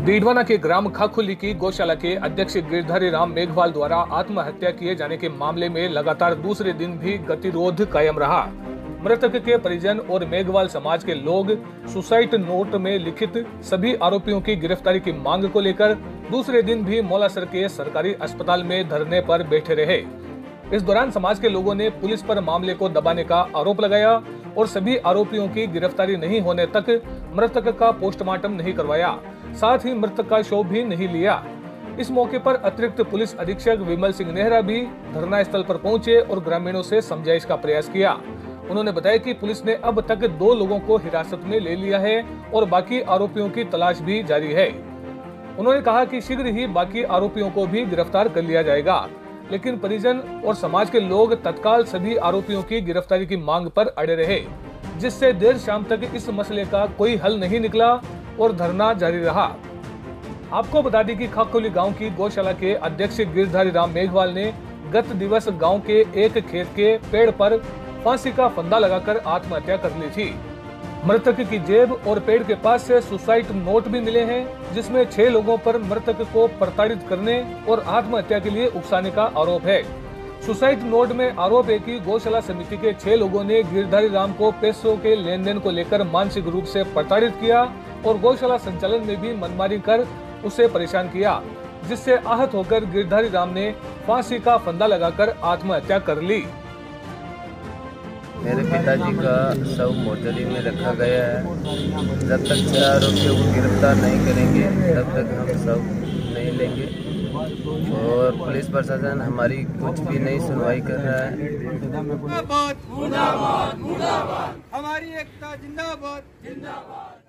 डीडवाना के ग्राम खाखुली की गौशाला के अध्यक्ष गिरधारी राम मेघवाल द्वारा आत्महत्या किए जाने के मामले में लगातार दूसरे दिन भी गतिरोध कायम रहा। मृतक के परिजन और मेघवाल समाज के लोग सुसाइड नोट में लिखित सभी आरोपियों की गिरफ्तारी की मांग को लेकर दूसरे दिन भी मौलासर के सरकारी अस्पताल में धरने पर बैठे रहे। इस दौरान समाज के लोगों ने पुलिस पर मामले को दबाने का आरोप लगाया और सभी आरोपियों की गिरफ्तारी नहीं होने तक मृतक का पोस्टमार्टम नहीं करवाया, साथ ही मृतक का शव भी नहीं लिया। इस मौके पर अतिरिक्त पुलिस अधीक्षक विमल सिंह नेहरा भी धरना स्थल पर पहुंचे और ग्रामीणों से समझाइश का प्रयास किया। उन्होंने बताया कि पुलिस ने अब तक 2 लोगों को हिरासत में ले लिया है और बाकी आरोपियों की तलाश भी जारी है। उन्होंने कहा कि शीघ्र ही बाकी आरोपियों को भी गिरफ्तार कर लिया जाएगा, लेकिन परिजन और समाज के लोग तत्काल सभी आरोपियों की गिरफ्तारी की मांग पर अड़े रहे, जिससे देर शाम तक इस मसले का कोई हल नहीं निकला और धरना जारी रहा। आपको बता दें कि खाखोली गांव की गौशाला के अध्यक्ष गिरधारी राम मेघवाल ने गत दिवस गांव के एक खेत के पेड़ पर फांसी का फंदा लगाकर आत्महत्या कर ली थी। मृतक की जेब और पेड़ के पास से सुसाइड नोट भी मिले हैं, जिसमें 6 लोगों पर मृतक को प्रताड़ित करने और आत्महत्या के लिए उकसाने का आरोप है। सुसाइड नोट में आरोप है कि गौशाला समिति के 6 लोगों ने गिरधारी राम को पैसों के लेन देन को लेकर मानसिक रूप से प्रताड़ित किया और गौशाला संचालन में भी मनमानी कर उसे परेशान किया, जिससे आहत होकर गिरधारी राम ने फांसी का फंदा लगाकर आत्महत्या कर ली। मेरे पिताजी का शव मोर्चरी में रखा गया है। जब तक 6 आरोपियों को गिरफ्तार नहीं करेंगे तब तक हम शव नहीं लेंगे और पुलिस प्रशासन हमारी कुछ भी नहीं सुनवाई कर रहा है। जिंदाबाद, जिंदाबाद, जिंदाबाद, हमारी एकता जिंदाबाद, जिंदाबाद।